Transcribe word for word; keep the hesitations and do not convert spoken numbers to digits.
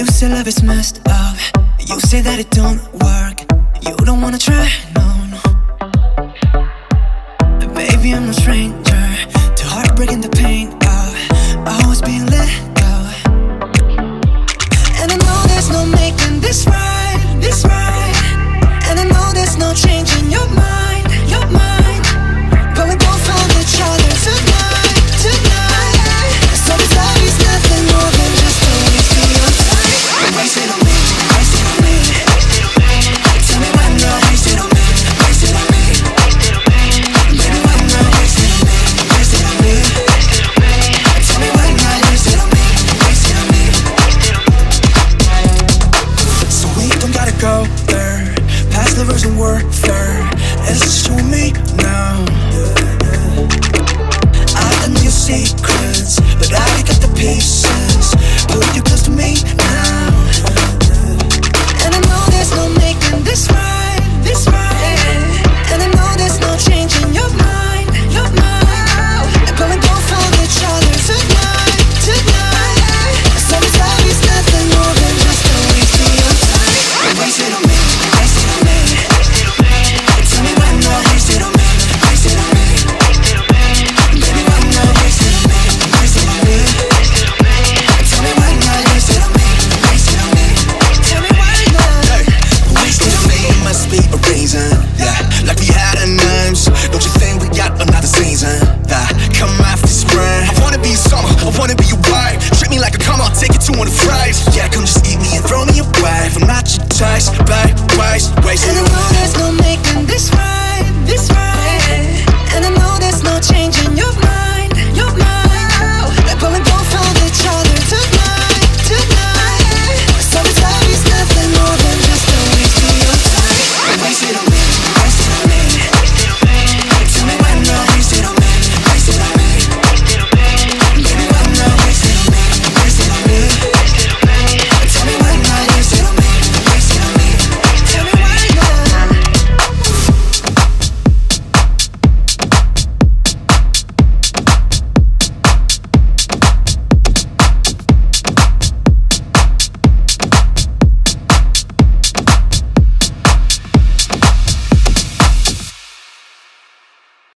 You say love is messed up. You say that it don't work. You don't wanna try, no, no. Baby, I'm no stranger to heartbreak and the pain of always being left